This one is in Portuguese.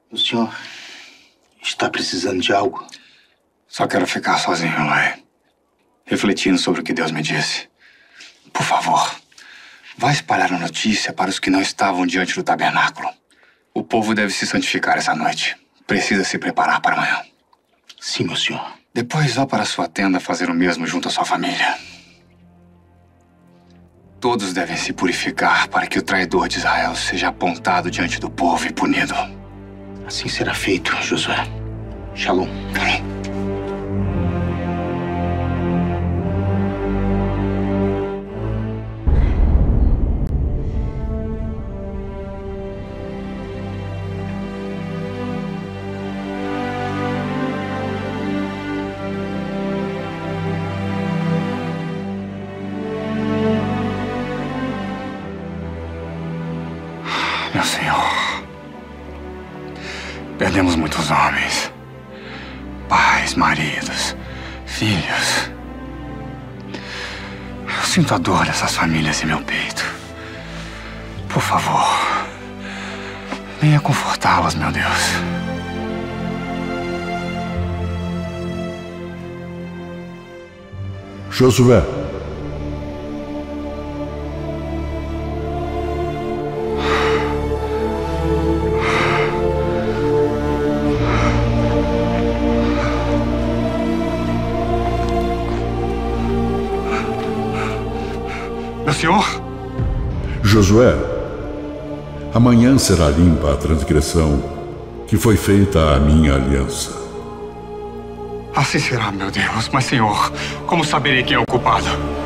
O senhor está precisando de algo? Só quero ficar sozinho, Lai. Refletindo sobre o que Deus me disse. Por favor, vá espalhar a notícia para os que não estavam diante do tabernáculo. O povo deve se santificar essa noite. Precisa se preparar para amanhã. Sim, meu senhor. Depois vá para sua tenda fazer o mesmo junto à sua família. Todos devem se purificar para que o traidor de Israel seja apontado diante do povo e punido. Assim será feito, Josué. Shalom. Meu Senhor, perdemos muitos homens, pais, maridos, filhos. Eu sinto a dor dessas famílias em meu peito. Por favor, venha confortá-las, meu Deus. Josué. Meu senhor? Josué, amanhã será limpa a transgressão que foi feita à minha aliança. Assim será, meu Deus. Mas, senhor, como saberei quem é o culpado?